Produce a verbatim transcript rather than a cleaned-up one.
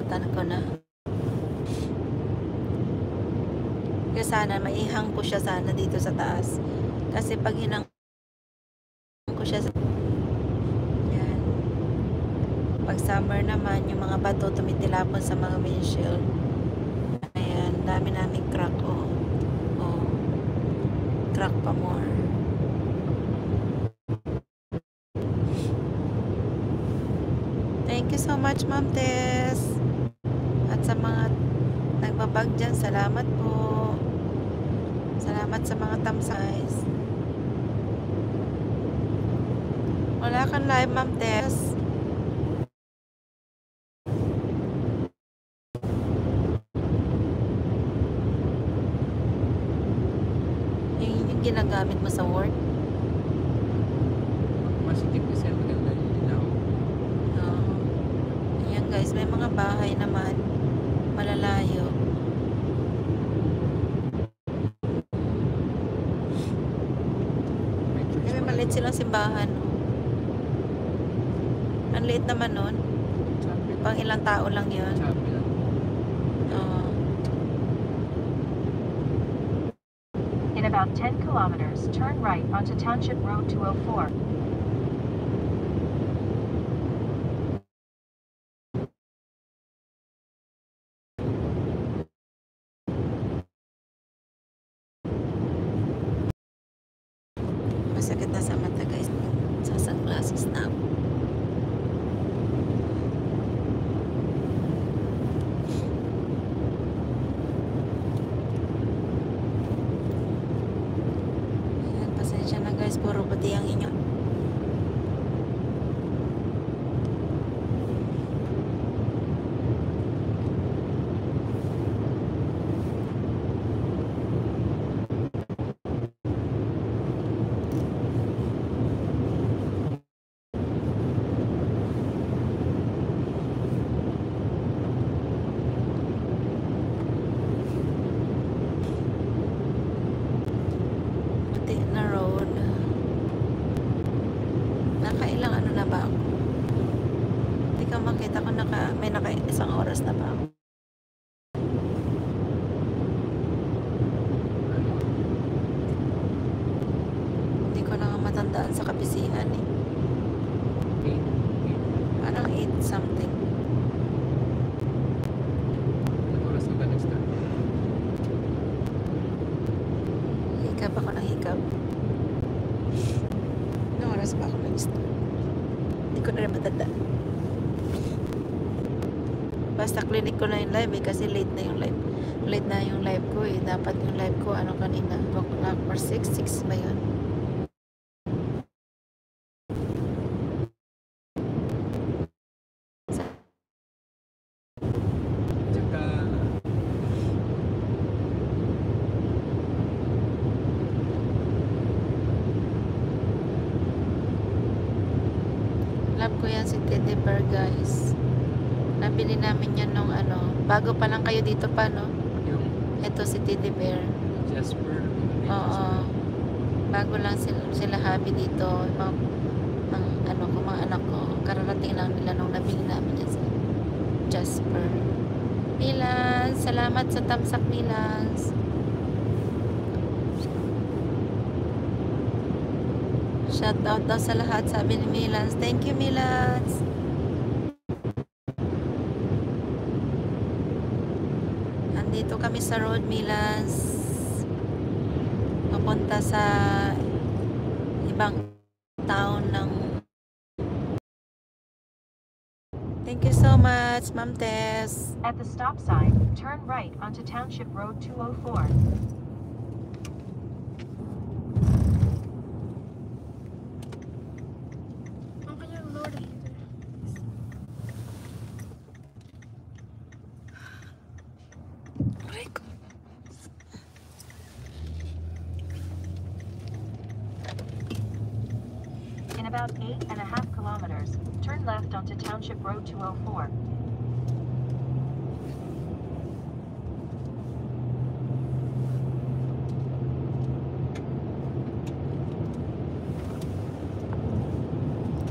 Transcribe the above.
nakalimutan ko na. Kaya sana maihang ko siya sana dito sa taas. Kasi pag hinang ko siya sa... Yan. Pag summer naman, yung mga bato tumitilapon sa mga windshield. Ayan, dami namin crack. Oh. Oh. Crack pa more. Thank you so much, Ma'am Tess. At sa mga nagbabag dyan, salamat po. Salamat sa mga tamsize. Wala kang live, Ma'am Tess. Yung, yung ginagamit mo sa work. Masikip kasi ang maganda yung ilaw. Oh. Ayan guys, may mga bahay naman malalayo. May maliit silang simbahan. Ang liit naman nun. Pang ilang tao lang yun. Oh. In about ten kilometers, turn right onto Township Road two oh four. Masakit na sa mata guys. Sa sunglasses na ako. Ayan, pasensya na guys. Puro puti ang inyo. Puti na road. Nakailang ano na ba ako? Hindi ka makita ko naka, may naka isang oras na ba ako? Hindi ko na nga matandaan sa kabisihan eh. Parang eight something. Oras na ba nag-start? Hikap ako ng hikap. Anong oras ba ako nag-start? Hindi ko na rin matandaan. Basta clinic ko na yung live eh, kasi late na yung live. Late na yung live ko eh. Dapat yung live ko ano kanina, two o'clock or six, six ba yun? Tsaka, Love ko yan si Teddy Bear guys. Nabili namin yan nung ano, bago pa lang kayo dito pa no? yung Ito si Teddy Bear. Jasper. Oo. Bago lang sila, sila happy dito. Mga, ng, ano ko, mga anak ko. Kararating lang nila nung nabili namin yan sa Jasper. Milans, salamat sa tamsak Milans. Shout out daw sa lahat, sabi ni Milans. Thank you Milans. Andito kami sa road Milans. Papunta sa ibang town ng... Thank you so much, Ma'am Tess. At the stop sign, turn right onto Township Road two oh four. In about eight and a half kilometers, turn left onto Township Road two oh four.